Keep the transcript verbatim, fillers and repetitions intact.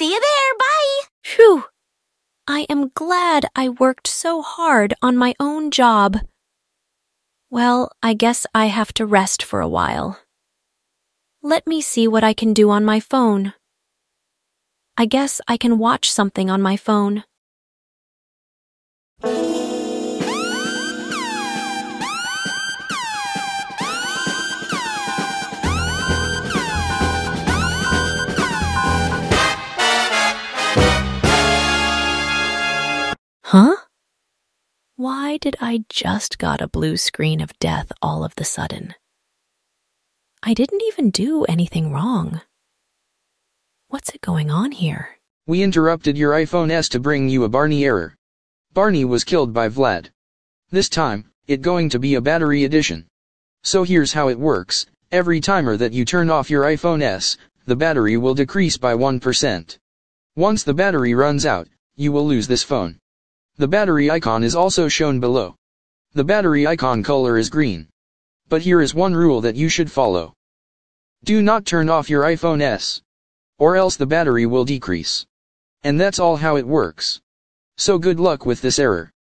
See you there, bye! Phew! I am glad I worked so hard on my own job. Well, I guess I have to rest for a while. Let me see what I can do on my phone. I guess I can watch something on my phone. Huh? Why did I just got a blue screen of death all of the sudden? I didn't even do anything wrong. What's it going on here? We interrupted your iPhone S to bring you a Barney error. Barney was killed by Vlad. This time, it going to be a battery edition. So here's how it works. Every timer that you turn off your iPhone S, the battery will decrease by one percent. Once the battery runs out, you will lose this phone. The battery icon is also shown below. The battery icon color is green. But here is one rule that you should follow. Do not turn off your iPhone S, or else the battery will decrease. And that's all how it works. So good luck with this error.